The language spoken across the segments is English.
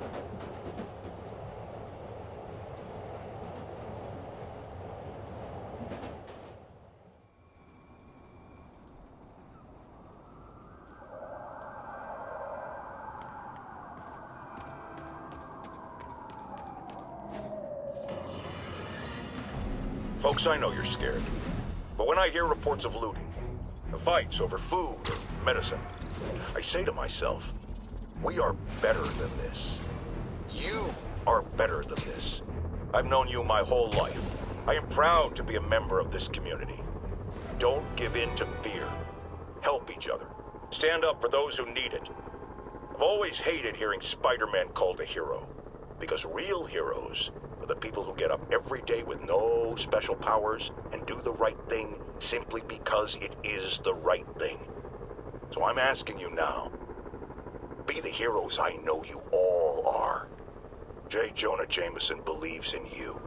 Folks, I know you're scared. But when I hear reports of looting, fights over food or medicine, I say to myself, we are better than this. You are better than this. I've known you my whole life. I am proud to be a member of this community. Don't give in to fear. Help each other. Stand up for those who need it. I've always hated hearing Spider-Man called a hero, because real heroes are the people who get up every day with no special powers and do the right thing simply because it is the right thing. So I'm asking you now, be the heroes I know you all are. J. Jonah Jameson believes in you.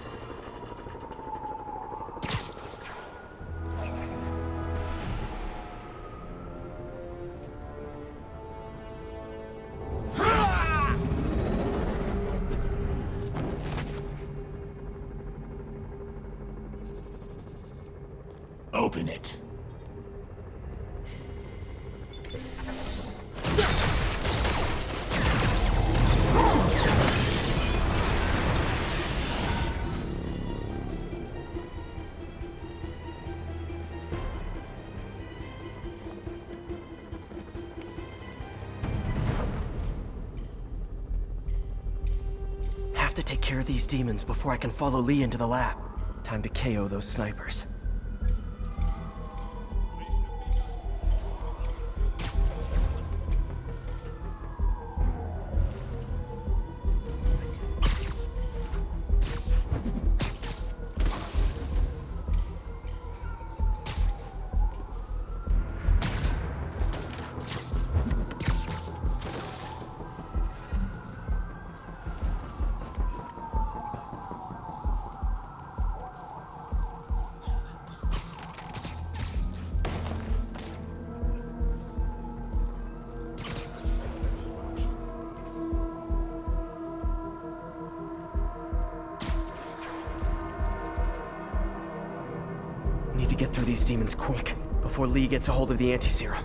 Open it. Have to take care of these demons before I can follow Lee into the lab. Time to KO those snipers. Need to get through these demons quick, before Lee gets a hold of the anti-serum.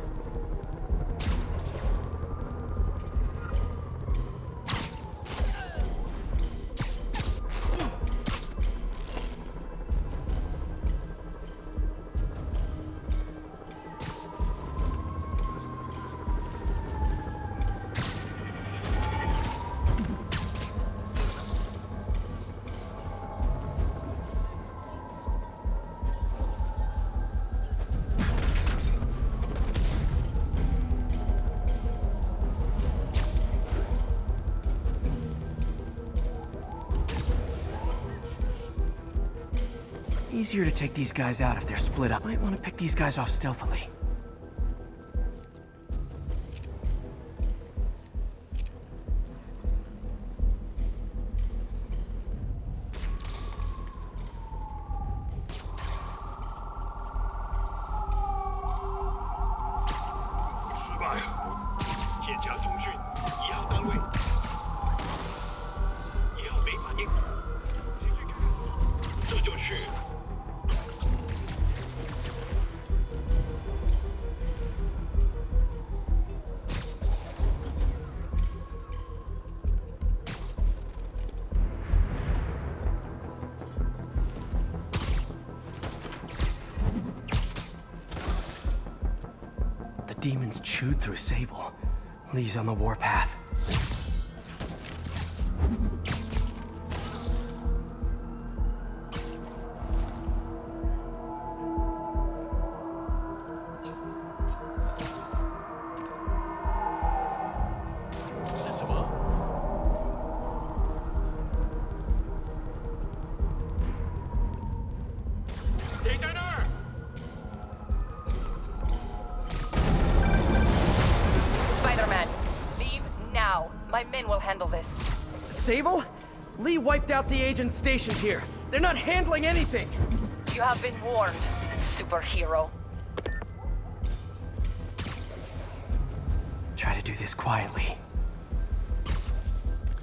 Easier to take these guys out if they're split up. Might want to pick these guys off stealthily. Demons chewed through Sable. Lee's on the warpath. My men will handle this. Sable? Lee wiped out the agents stationed here. They're not handling anything! You have been warned, superhero. Try to do this quietly.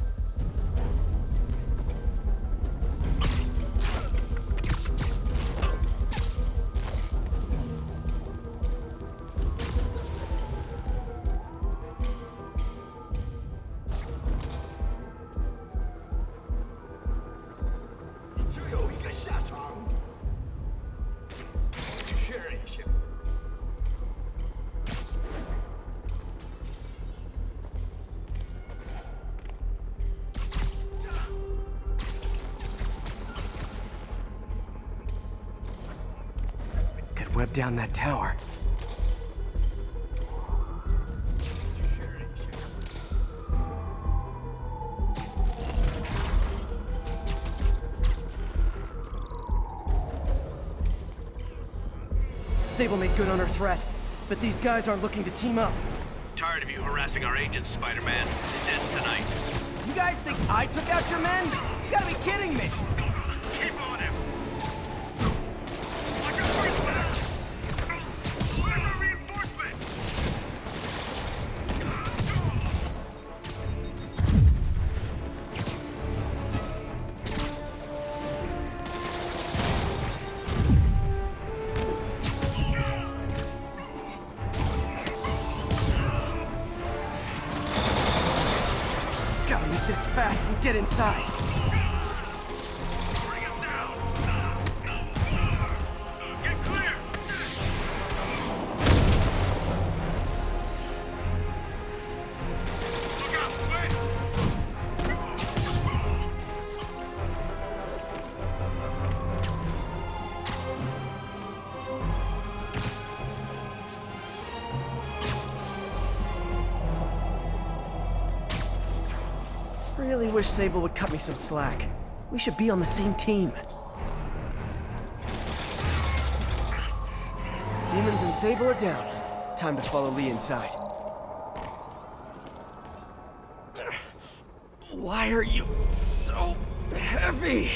went down that tower. Sable made good on her threat, but these guys aren't looking to team up. Tired of you harassing our agents, Spider-Man. It ends tonight. You guys think I took out your men? You gotta be kidding me! Keep on him! Gotta make this fast and get inside. Bring him down! Get clear! Look out, wait! Really wish Sable would cut me some slack. We should be on the same team. Demons and Sable are down. Time to follow Lee inside. Why are you so heavy?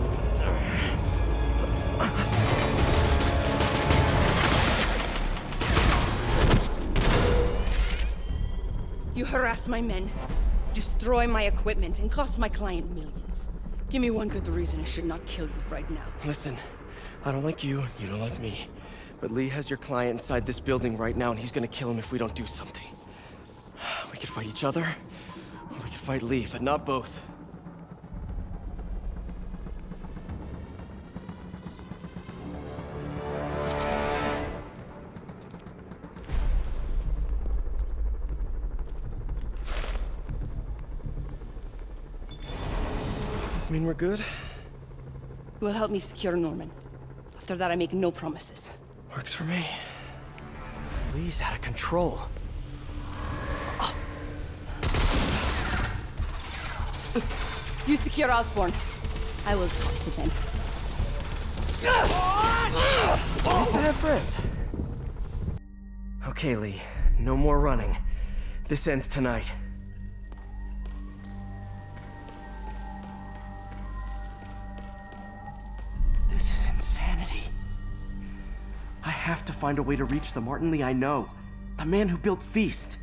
You harass my men, destroy my equipment, and cost my client millions. Give me one good reason I should not kill you right now. Listen, I don't like you, you don't like me. But Lee has your client inside this building right now, and he's gonna kill him if we don't do something. We could fight each other, or we could fight Lee, but not both. Does this mean we're good? You will help me secure Norman. After that, I make no promises. Works for me. Lee's out of control. You secure Osborn. I will talk to them. We used to have friends. Okay, Lee. No more running. This ends tonight. This is insanity. I have to find a way to reach the Martin Lee I know. The man who built Feast.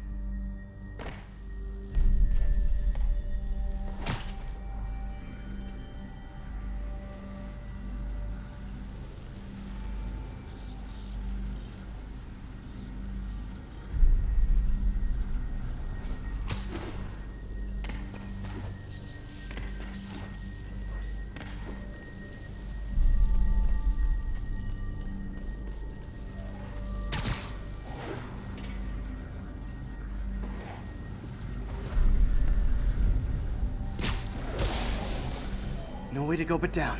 No way to go but down.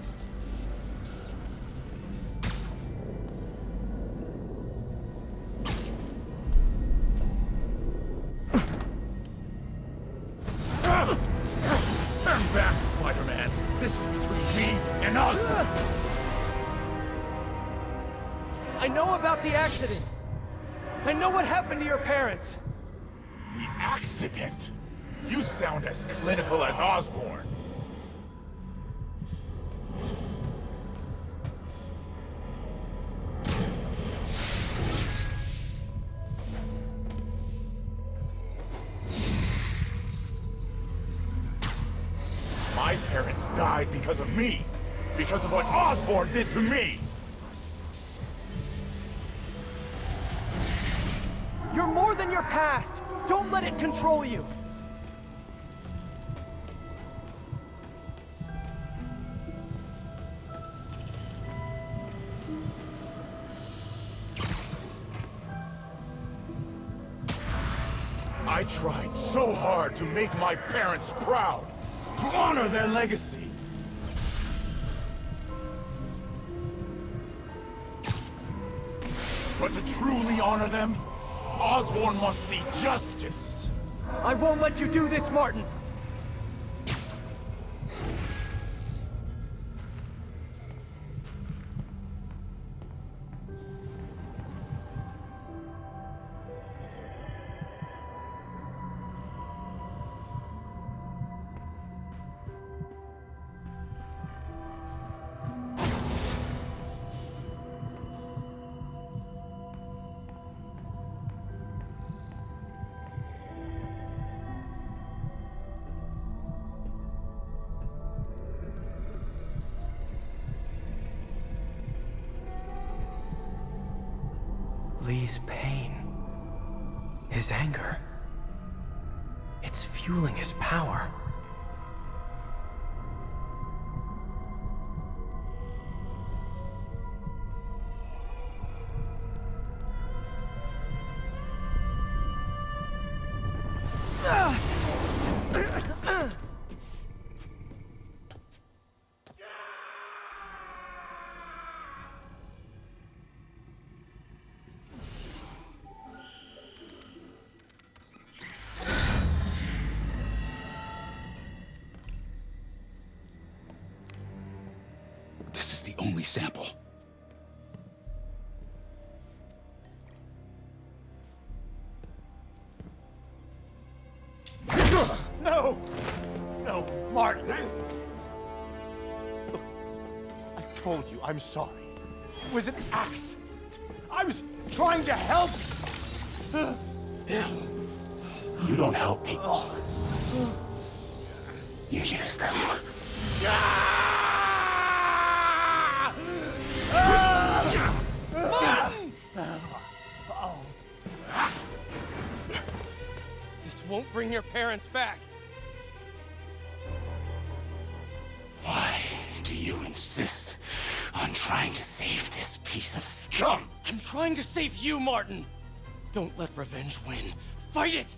Turn back, Spider-Man. This is between me and Osborn. I know about the accident. I know what happened to your parents. The accident? You sound as clinical as Osborn. My parents died because of me. Because of what Osborn did to me. You're more than your past. Don't let it control you. I tried so hard to make my parents proud. To honor their legacy. But to truly honor them, Osborn must see justice. I won't let you do this, Martin! Lee's pain, his anger, it's fueling his power. The only sample. No! No, Martin! Look, I told you I'm sorry. It was an accident. I was trying to help. You don't help people. You use them. This won't bring your parents back. Why do you insist on trying to save this piece of scum? I'm trying to save you, Martin! Don't let revenge win. Fight it!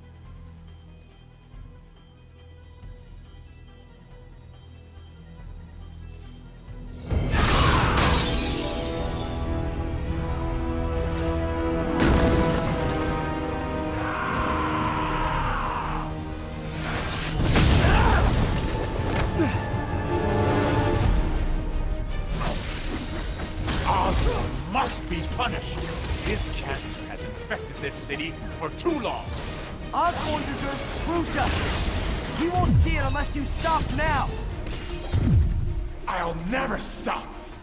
Must be punished. His cancer has infected this city for too long. Osborn deserves true justice. He won't see it unless you stop now. I'll never stop.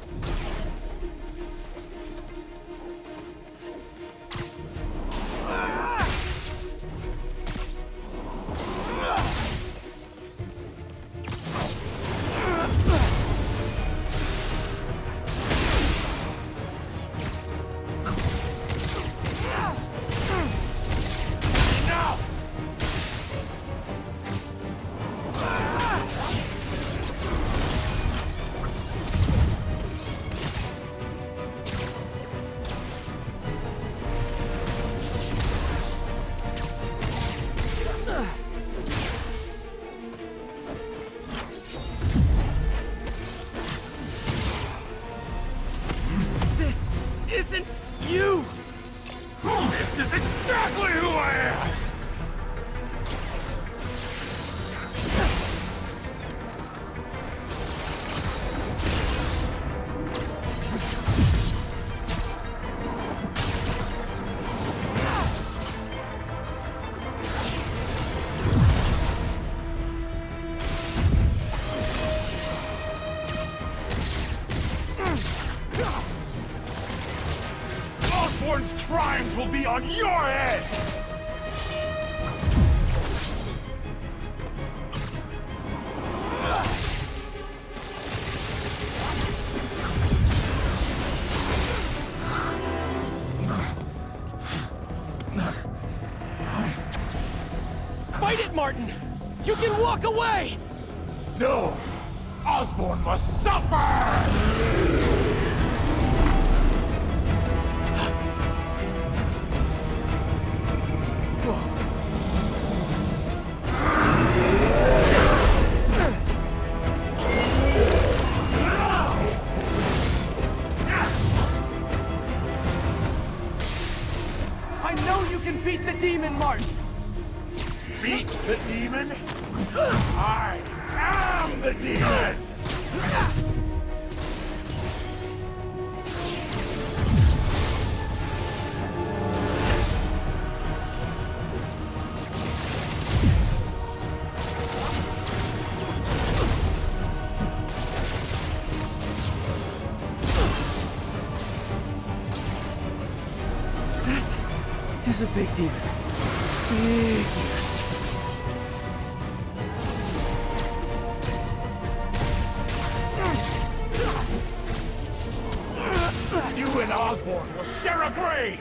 Isn't you! This is exactly who I am! Osborn's crimes will be on your head! Fight it, Martin! You can walk away! No! Osborn must suffer! demon, Martin! Beat the demon? I am the demon! That is a big demon. Big demon. You and Osborn will share a grave!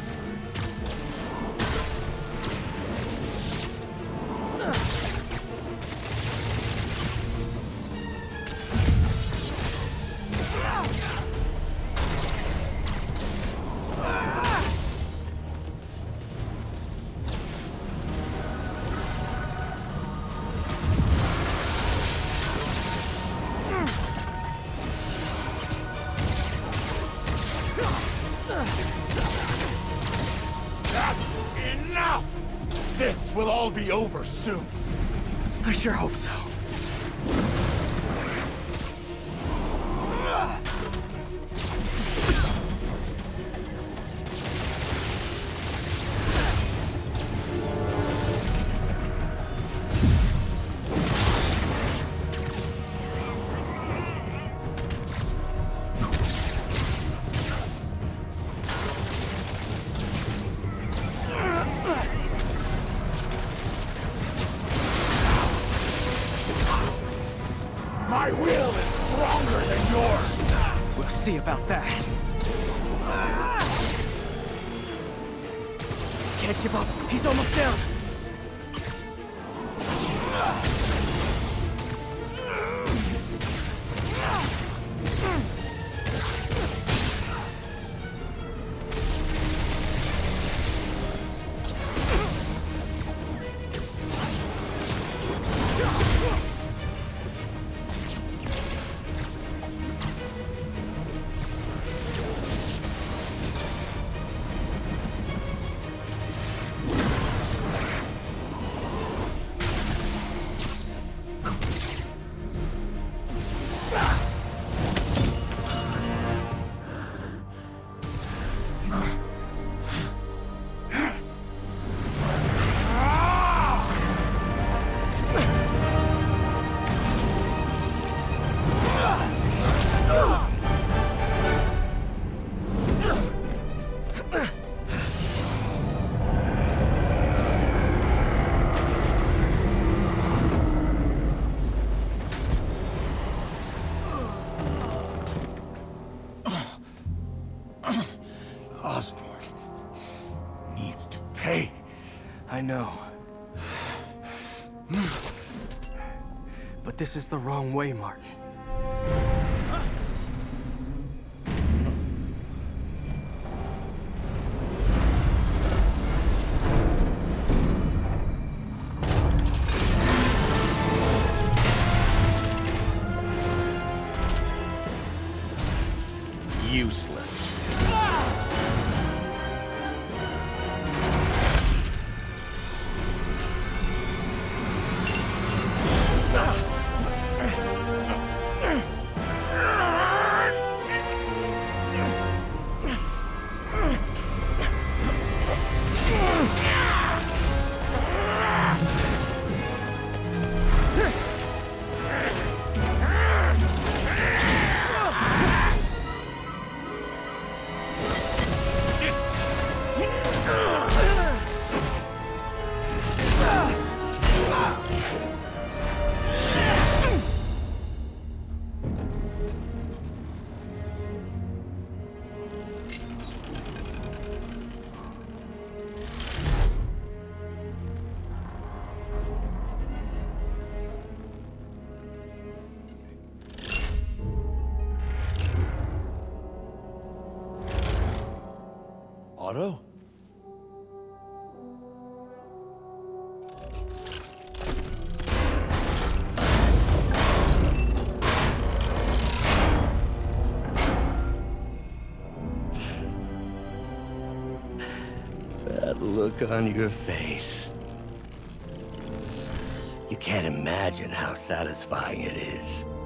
Enough! This will all be over soon. I sure hope so. My will is stronger than yours! We'll see about that. Can't give up. He's almost down. Osborn needs to pay. I know. But this is the wrong way, Martin. Useless. Otto? That look look on your face. You can't imagine how satisfying it is.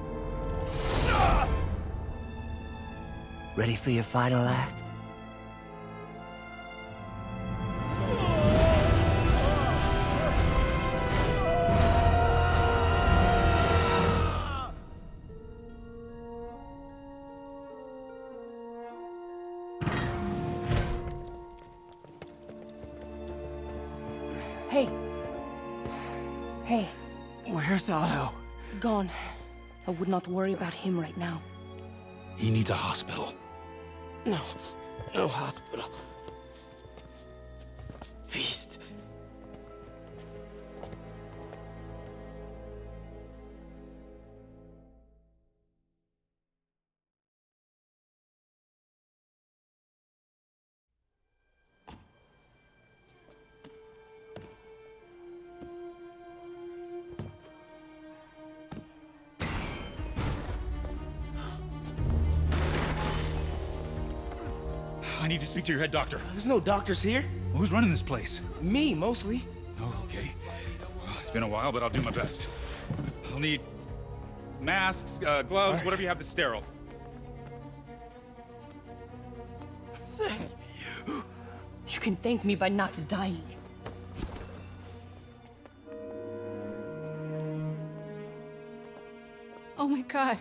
Ready for your final act? Hey. Hey. Where's Otto? Gone. I would not worry about him right now. He needs a hospital. No. No hospital. Feast. I need to speak to your head doctor. There's no doctors here. Who's running this place? Me, mostly. Oh, okay. Well, it's been a while, but I'll do my best. I'll need masks, gloves, whatever you have that's sterile. Thank you. You can thank me by not dying. Oh my God.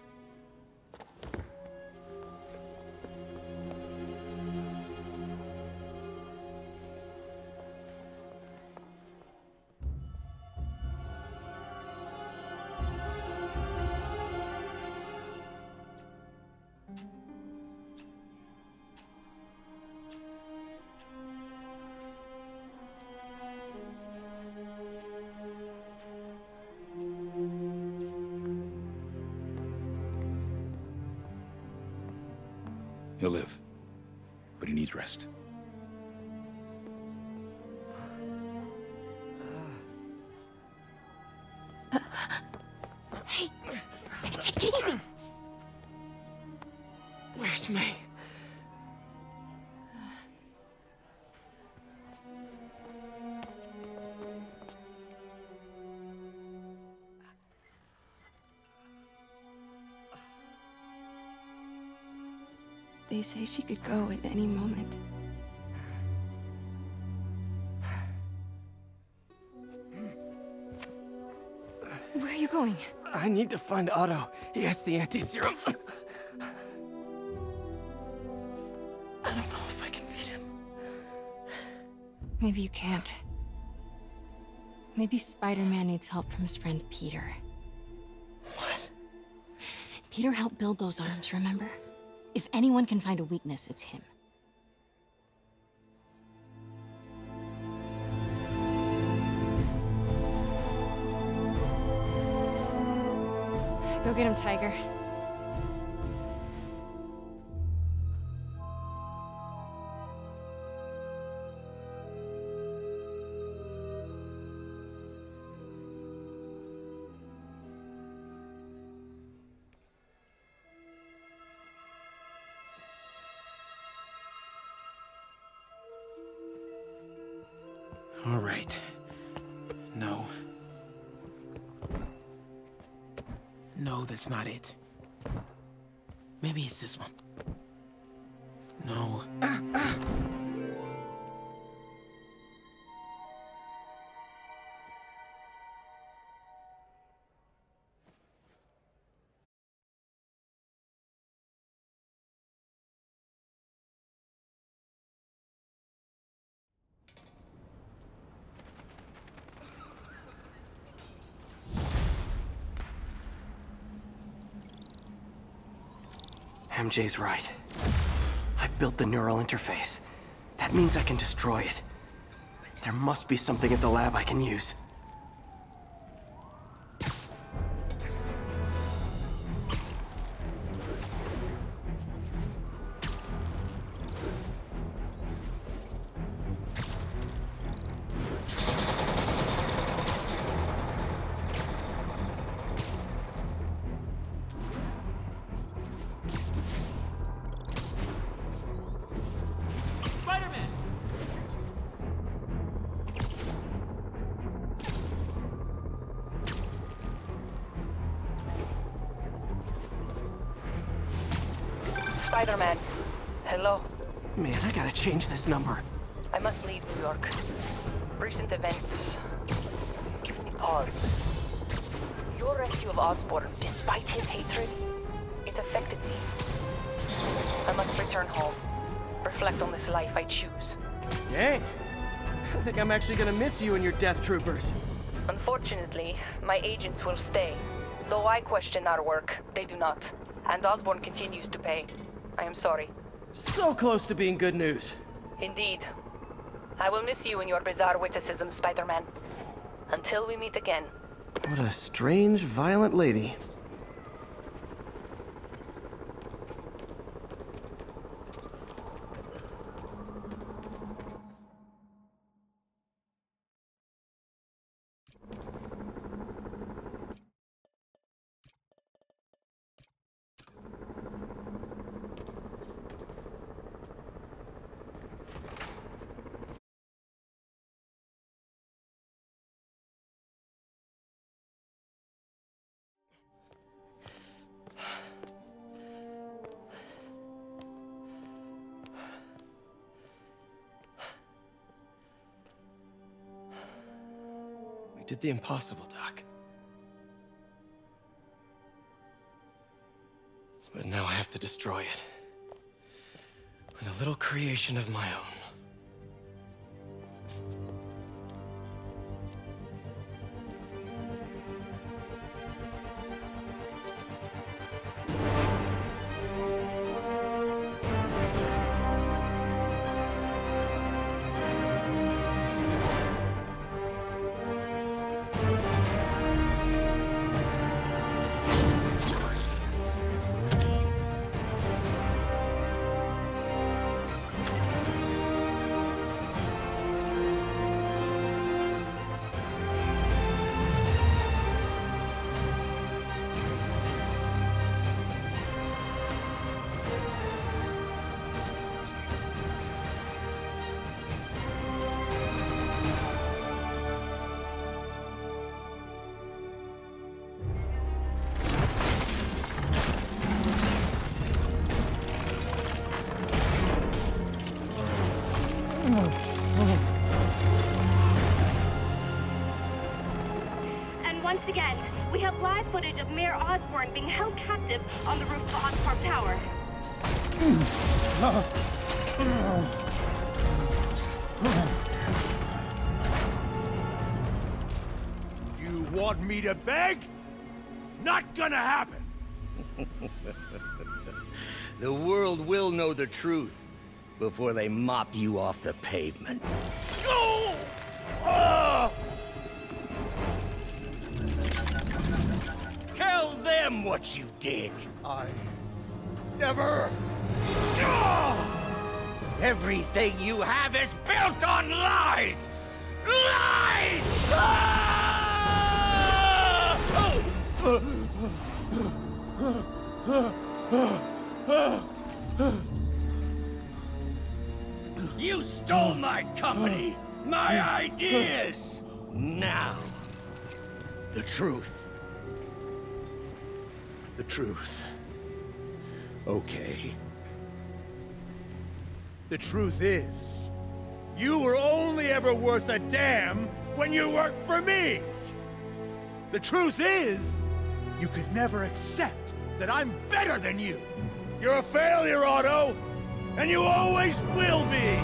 He'll live, but he needs rest. Hey, take it easy. Where's May? They say she could go at any moment. Where are you going? I need to find Otto. He has the anti-serum. I don't know if I can beat him. Maybe you can't. Maybe Spider-Man needs help from his friend Peter. What? Peter helped build those arms, remember? If anyone can find a weakness, it's him. Go get him, Tiger. All right. No. No, that's not it. Maybe it's this one. No. MJ's right. I built the neural interface. That means I can destroy it. There must be something at the lab I can use. Spider-Man. Hello. Man, I gotta change this number. I must leave New York. Recent events give me pause. Your rescue of Osborn, despite his hatred, it affected me. I must return home. Reflect on this life I choose. Dang. I think I'm actually gonna miss you and your death troopers. Unfortunately, my agents will stay. Though I question our work, they do not. And Osborn continues to pay. I am sorry. So close to being good news. Indeed. I will miss you and your bizarre witticism, Spider-Man. Until we meet again. What a strange, violent lady. Did the impossible, Doc. But now I have to destroy it. With a little creation of my own. And once again, we have live footage of Mayor Osborn being held captive on the roof of Oscorp Tower. You want me to beg? Not gonna happen! The world will know the truth before they mop you off the pavement. Go! Oh! Tell them what you did. I never... Everything you have is built on lies! Lies! You stole my company, my ideas! Now, the truth. The truth. Okay. The truth is, you were only ever worth a damn when you worked for me! The truth is, you could never accept that I'm better than you! You're a failure, Otto! And you always will be!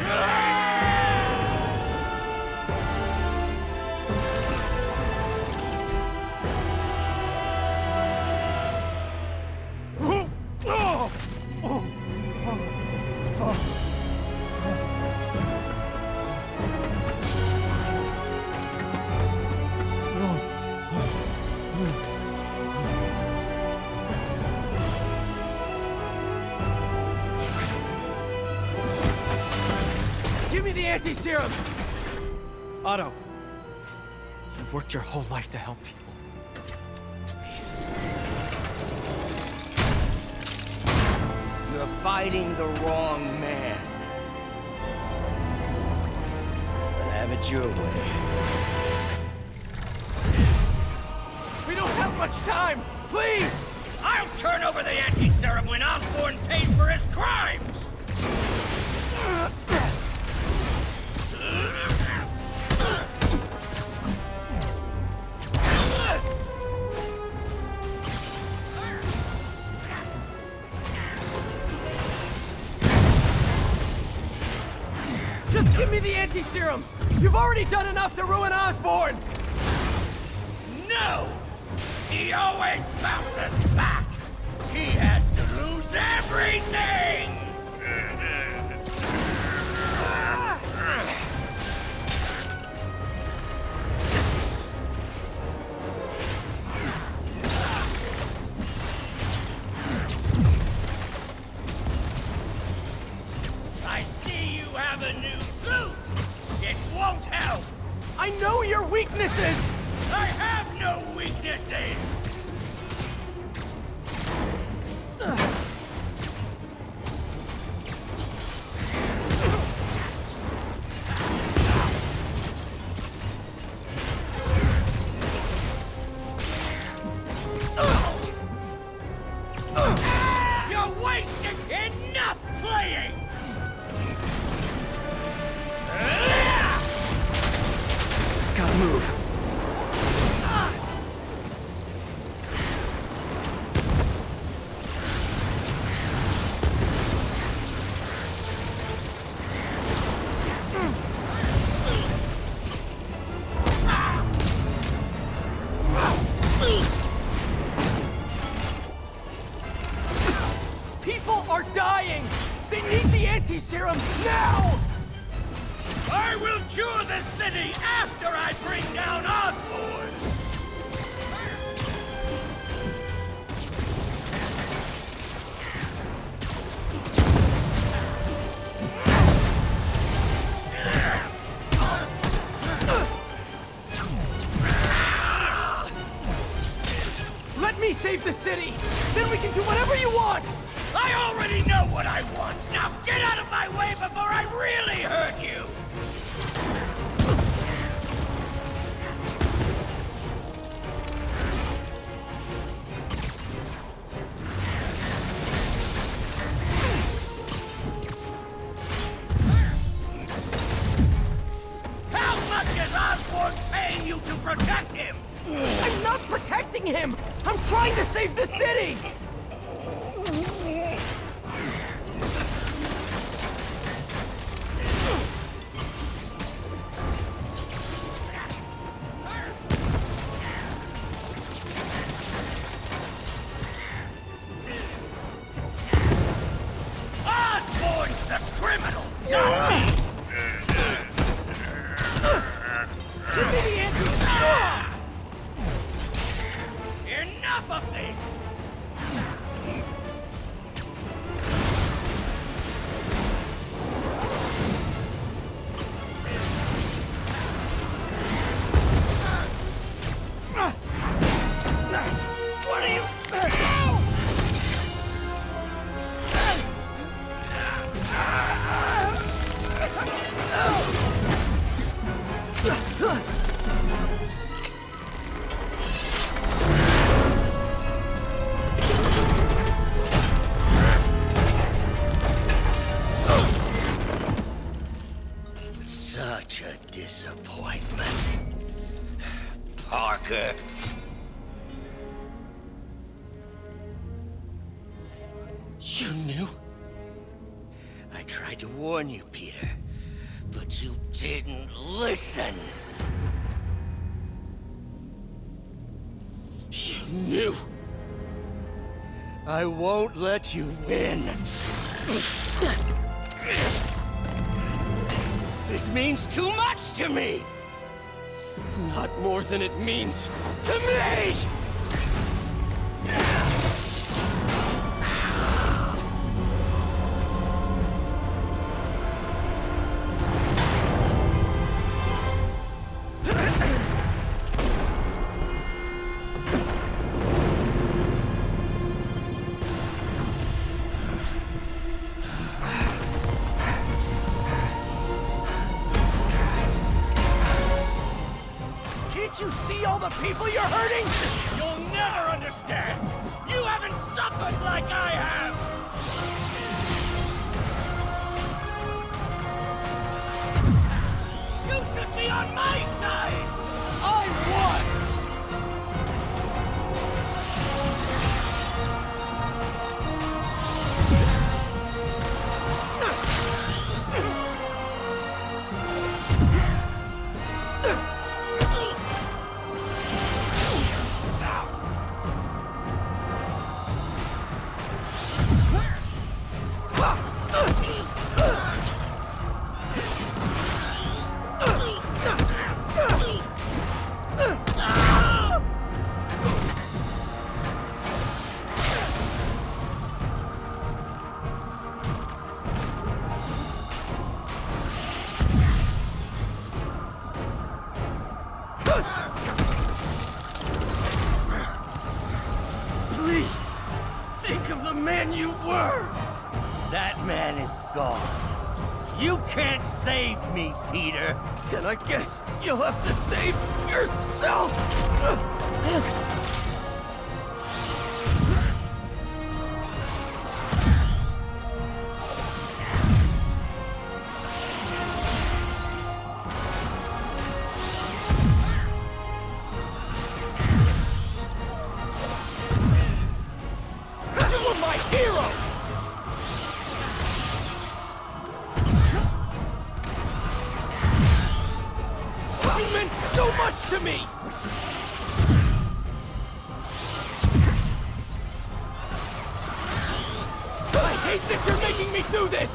Give me the anti-serum! Otto, you've worked your whole life to help people. Please. You're fighting the wrong man. But have it your way. We don't have much time! Please! I'll turn over the anti-serum when Osborn pays for his crimes! Just give me the anti-serum! You've already done enough to ruin Osborn! No! He always bounces back! He has to lose everything! I see you have a new suit! It won't help! I know your weaknesses! I have no weaknesses! You're wasting enough playing! Gotta move. People are dying! They need the anti-serum now! I will cure the city after I bring down Osborn! Let me save the city! Then we can do whatever you want! I already know what I want! Now get out of my way before I really hurt you! How much is Osborn paying you to protect him? I'm not protecting him! I'm trying to save the city! Osborn's the criminal, not me! Give me the anti-serum! Enough of this! What are you... Such a disappointment. Parker. You knew? I tried to warn you, Peter, but you didn't listen. You knew? I won't let you win. This means too much to me! Not more than it means to me! Don't you see all the people you're hurting? You'll never understand! You haven't suffered like I have! You should be on my side! I won! Please, think of the man you were! That man is gone. You can't save me, Peter. Then I guess you'll have to save yourself! You were my hero! You meant so much to me! I hate that you're making me do this!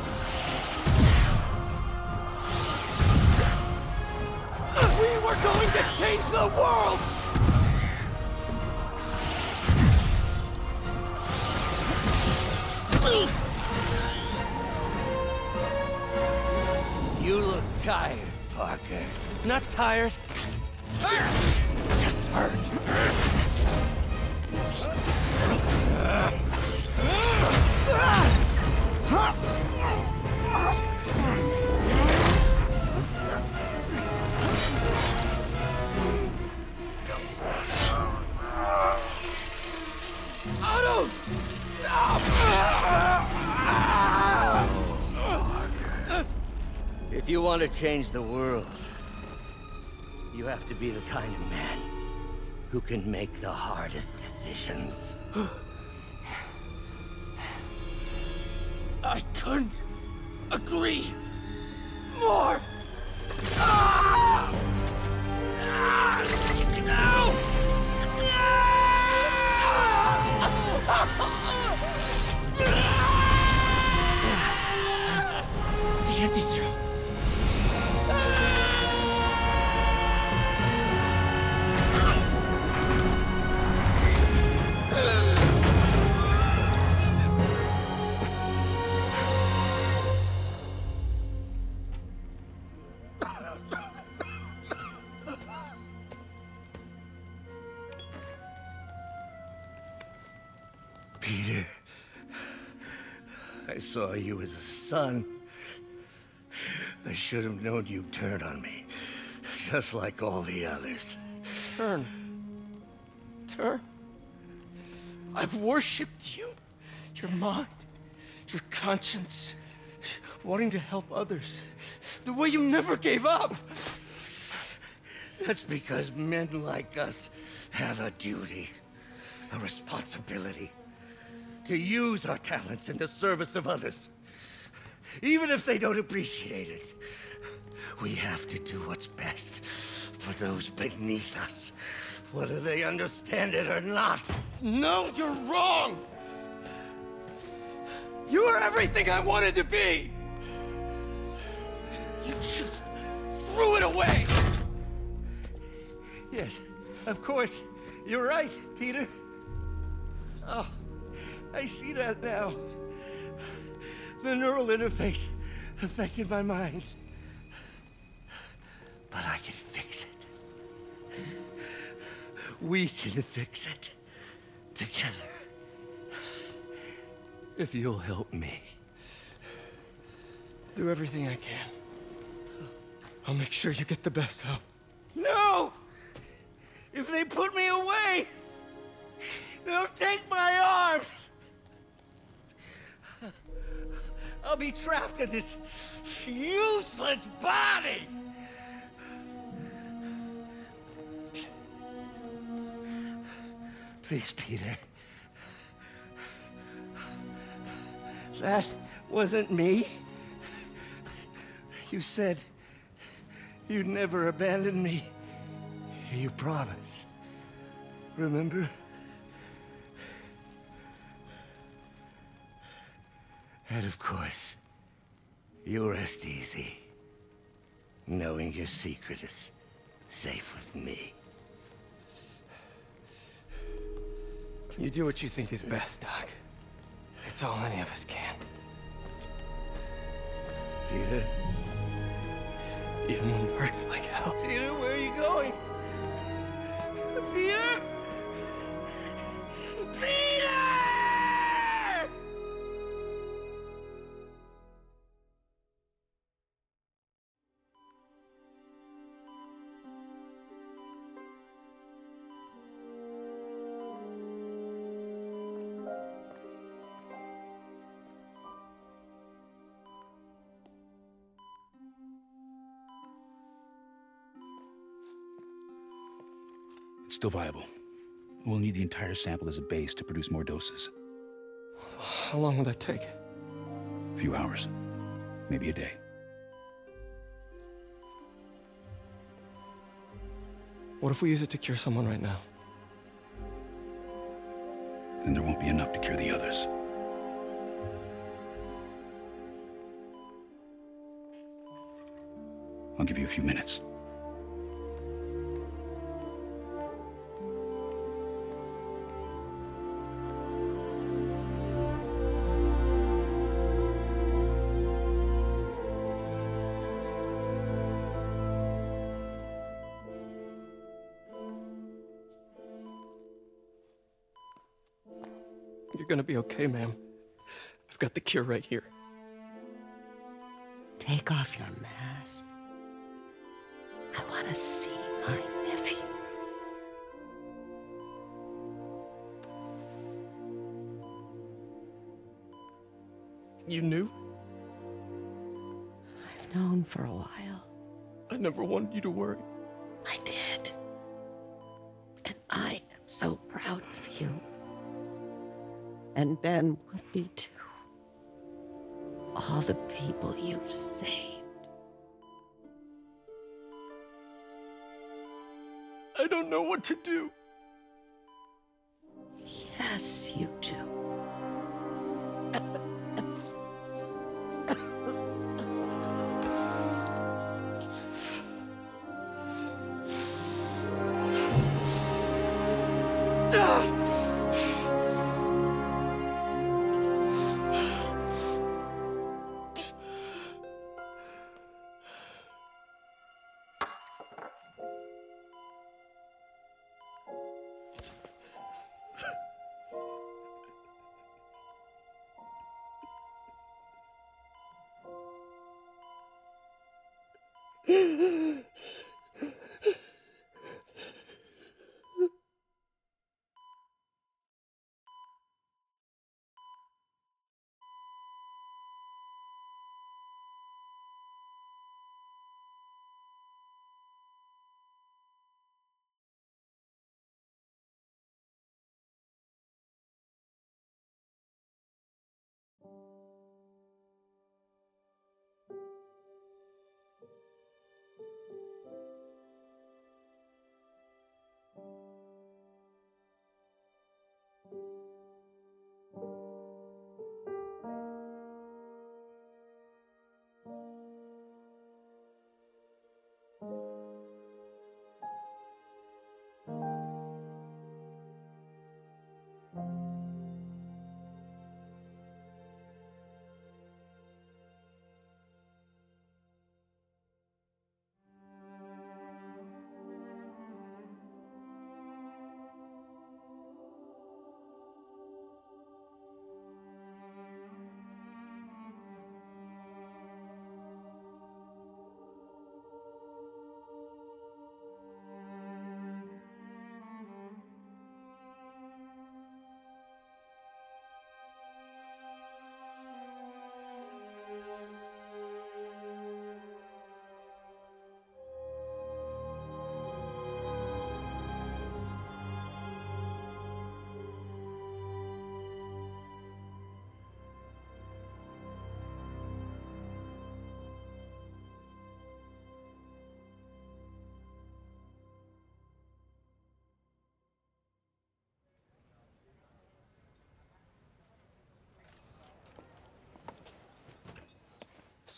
We were going to change the world! You look tired, Parker. Not tired. Just hurt. Otto! Stop! If you want to change the world, you have to be the kind of man who can make the hardest decisions. I couldn't agree more! The anti-serum. Peter, I saw you as a son. I should have known you'd turn on me, just like all the others. Turn. I've worshipped you. Your mind, your conscience, wanting to help others. The way you never gave up. That's because men like us have a duty, a responsibility, to use our talents in the service of others. Even if they don't appreciate it, we have to do what's best for those beneath us, whether they understand it or not. No, you're wrong! You are everything I wanted to be! You just threw it away! Yes, of course. You're right, Peter. Oh, I see that now. The neural interface affected my mind. But I can fix it. We can fix it. Together. If you'll help me. Do everything I can. I'll make sure you get the best help. No! If they put me away, they'll take my arms. I'll be trapped in this useless body. Please, Peter. That wasn't me. You said you'd never abandon me. You promised. Remember? And of course, you'll rest easy, knowing your secret is safe with me. You do what you think is best, Doc. It's all any of us can. Peter? Even when it hurts like hell. Peter, where are you going? Peter? Peter! It's still viable. We'll need the entire sample as a base to produce more doses. How long will that take? A few hours. Maybe a day. What if we use it to cure someone right now? Then there won't be enough to cure the others. I'll give you a few minutes. You're gonna be okay, ma'am. I've got the cure right here. Take off your mask. I want to see my nephew. You knew? I've known for a while. I never wanted you to worry. I did. And I am so proud of you. And Ben would be too. All the people you've saved. I don't know what to do. Yes, you do.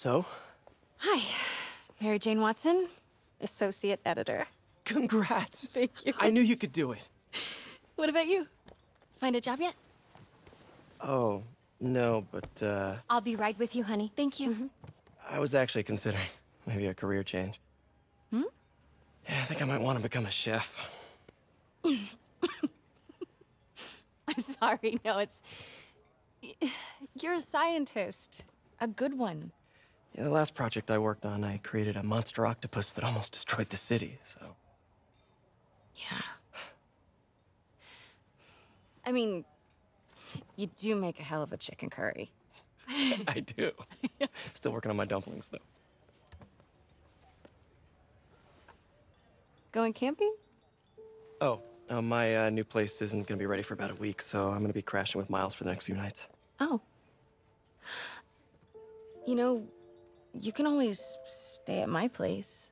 So? Hi, Mary Jane Watson, associate editor. Congrats! Thank you. I knew you could do it. What about you? Find a job yet? Oh, no, but, I'll be right with you, honey. Thank you. I was actually considering maybe a career change. Hmm? Yeah, I think I might want to become a chef. I'm sorry, no, it's... You're a scientist. A good one. Yeah, the last project I worked on, I created a monster octopus that almost destroyed the city, so... Yeah. I mean, you do make a hell of a chicken curry. I do. Still working on my dumplings, though. Going camping? Oh, my new place isn't gonna be ready for about a week, so I'm gonna be crashing with Miles for the next few nights. Oh. You know, you can always stay at my place.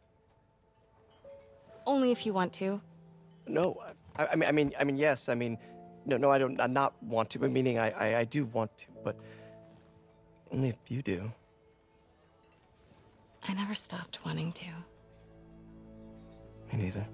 Only if you want to. No, I mean, yes, no, I don't, not want to, but meaning I do want to, but only if you do. I never stopped wanting to. Me neither.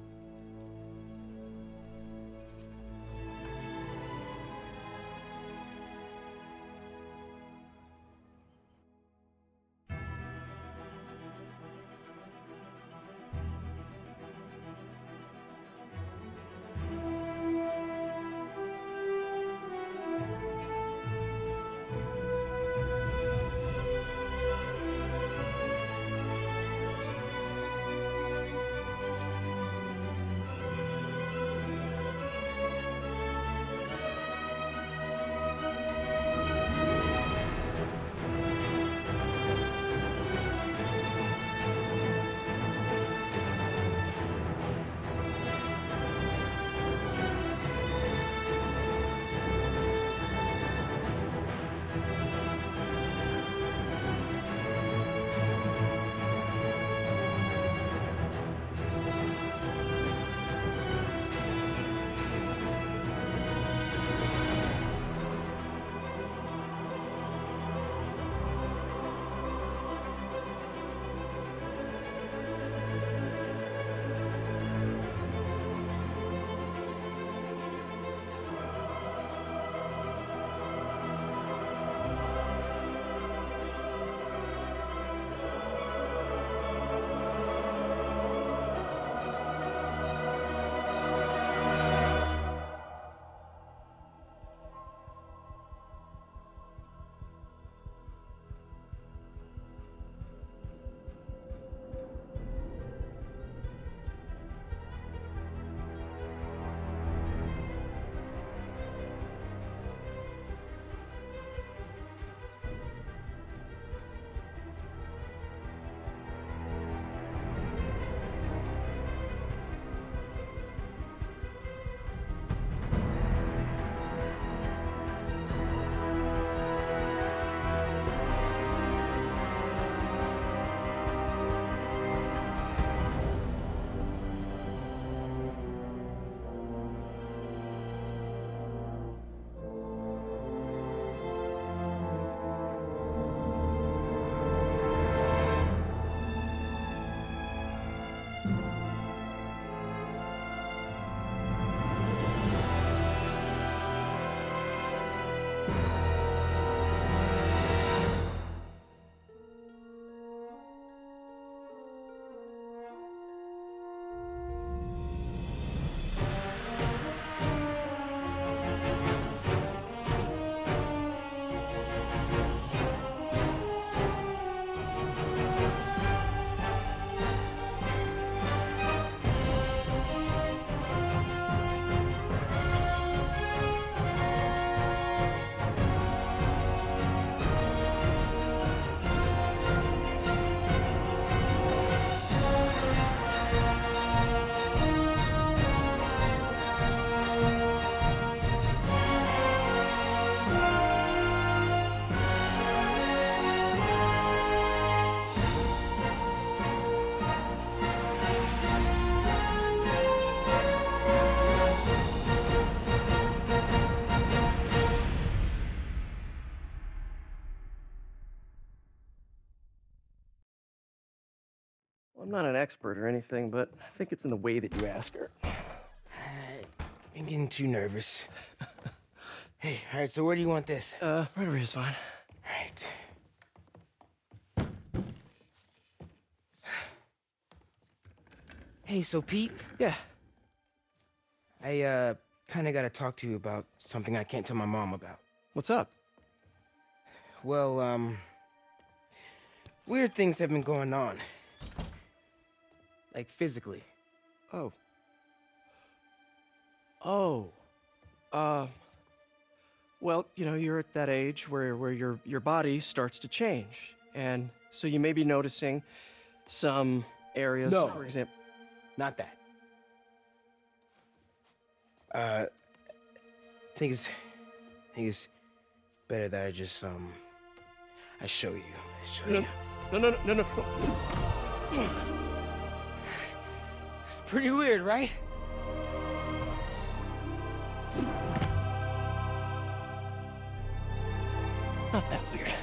not an expert or anything, but I think it's in the way that you ask her. I'm getting too nervous. Hey, all right, so where do you want this? Right over here is fine. All right. Hey, so Pete? Yeah? I, kinda gotta talk to you about something I can't tell my mom about. What's up? Well, weird things have been going on. Like, physically. Oh. Oh. Well, you know, you're at that age where your body starts to change. And so you may be noticing some areas, No. for example. Not that. I think it's better that I just, I show you. No. It's pretty weird, right? Not that weird.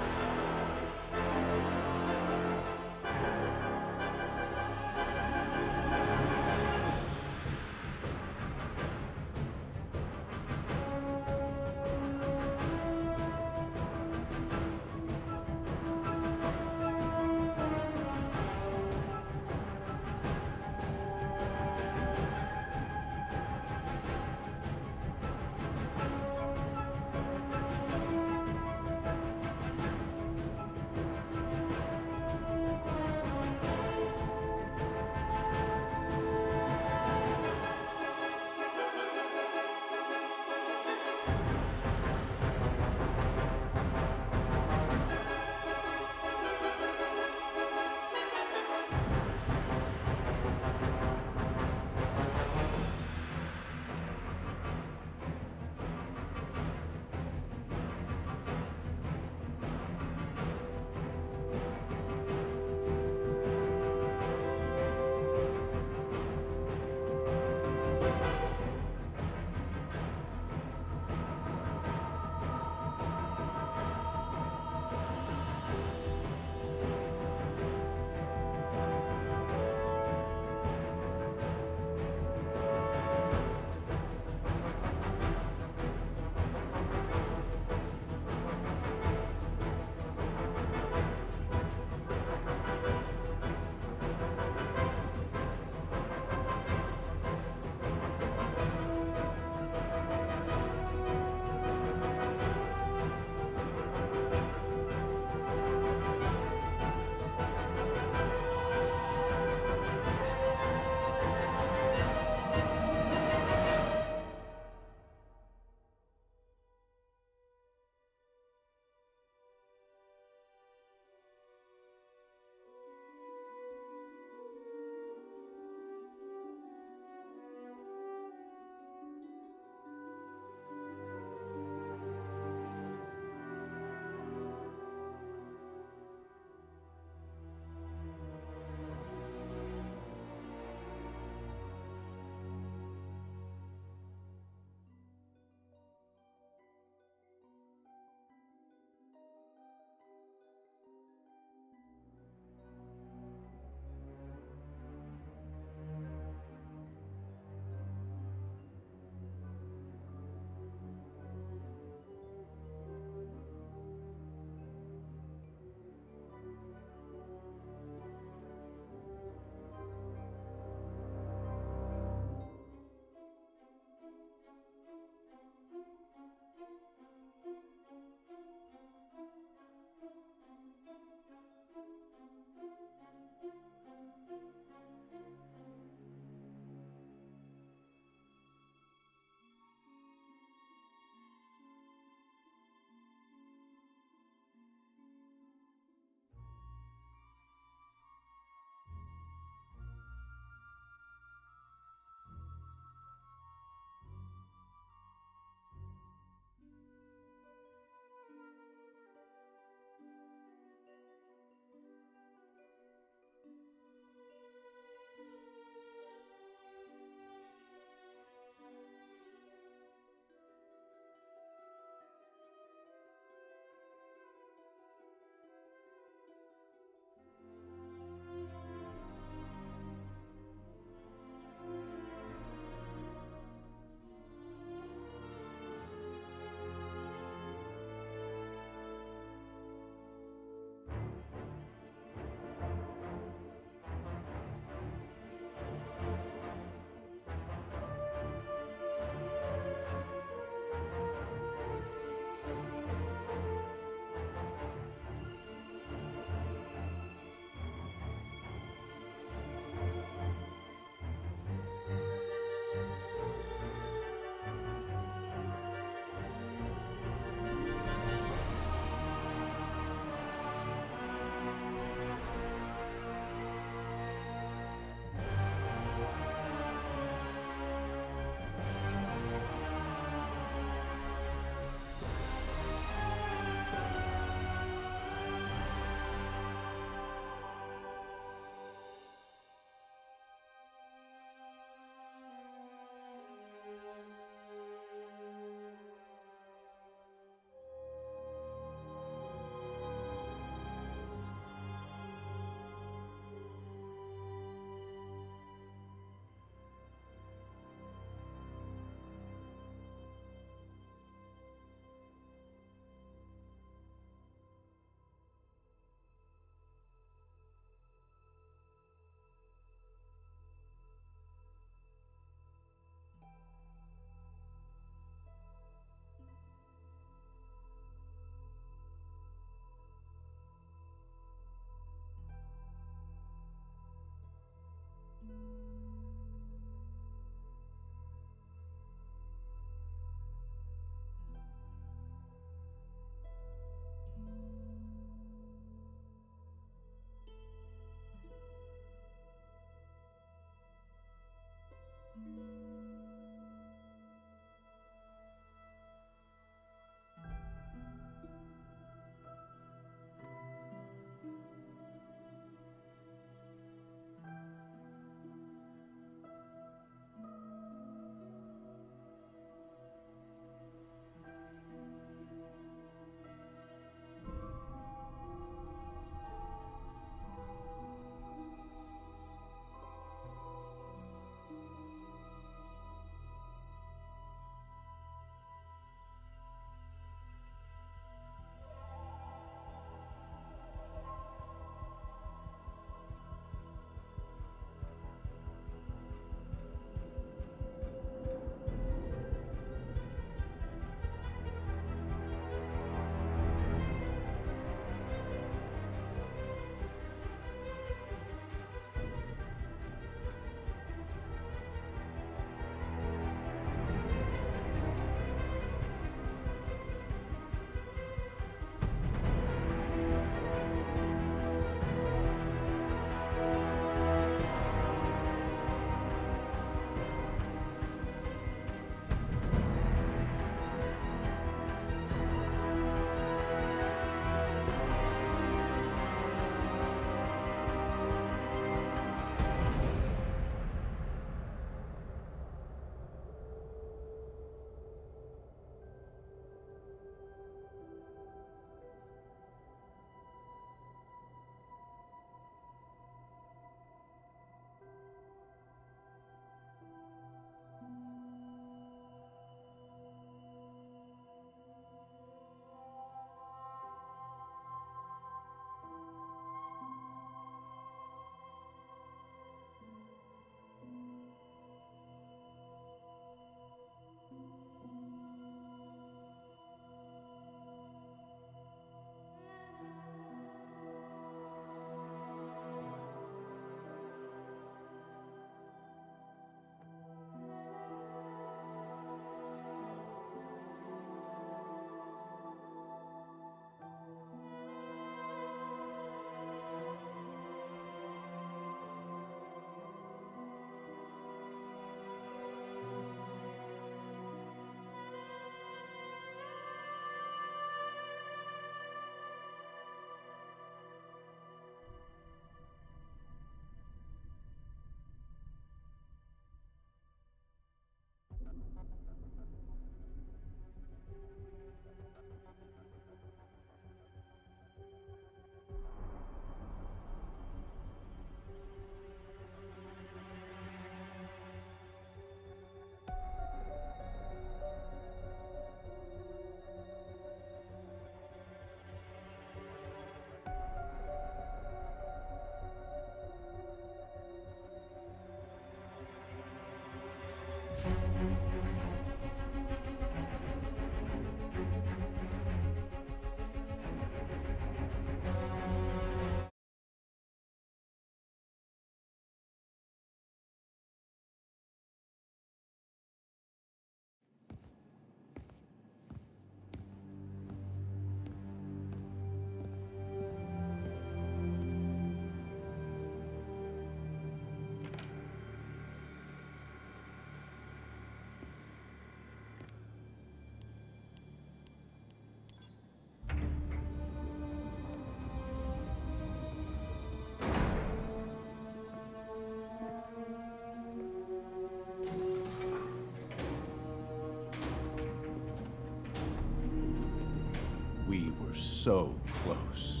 so close.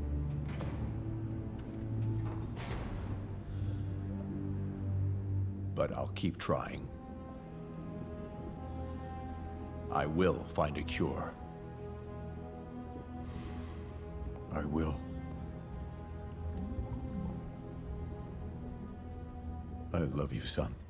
But I'll keep trying. I will find a cure. I will. I love you, son.